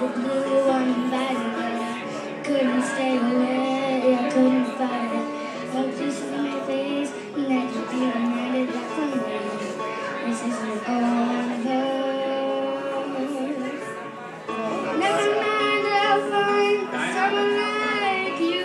blue one bag. Couldn't stay away, I couldn't fight it. No piece of my face, never be reminded that from me. This isn't all of us. Never mind, I'll find someone like you.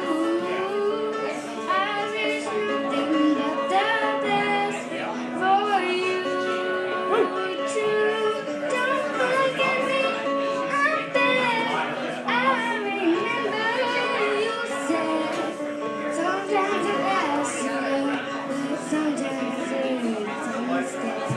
I wish nothing but the best for you too. Don't forget me, I'm there. I remember you said sometimes it lasts you, but sometimes it's a mistake.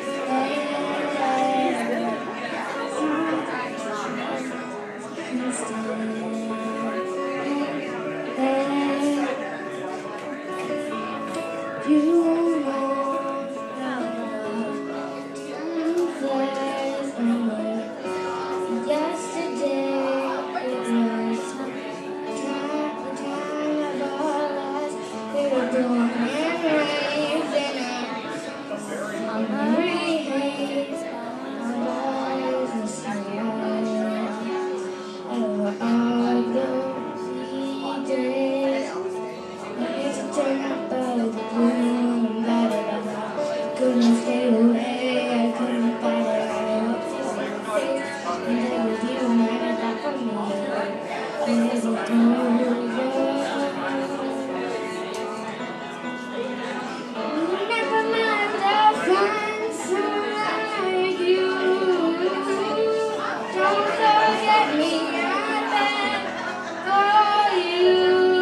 You won't know time flies away. Yesterday it was the time of our lives. We were born and raised in a summery haze. Our lives were slow. Over all the days, but it's a turn up of the blue. Couldn't stay away, I couldn't fight it. I hope to see your face, and I was you, never that for me. It isn't over. Never mind, I'll find someone like you. Don't forget me, I'm back for you.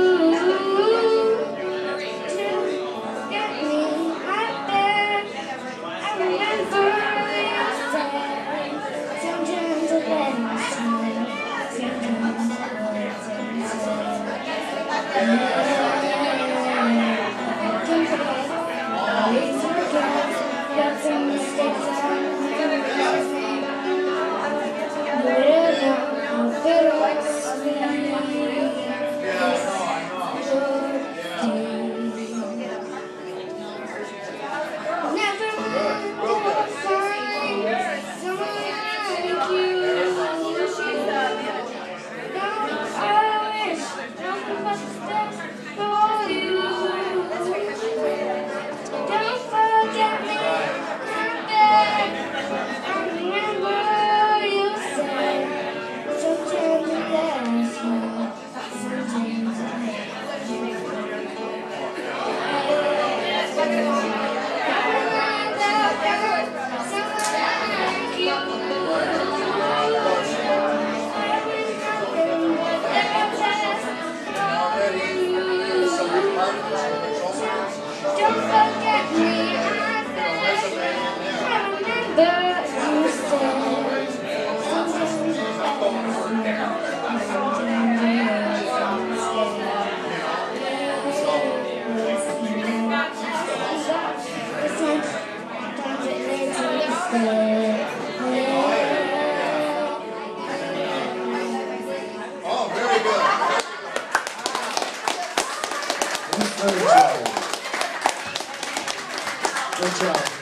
Got some mistakes I don't forget me, I beg. I remember you said sometimes it makes me stay. Oh, very good. Good job.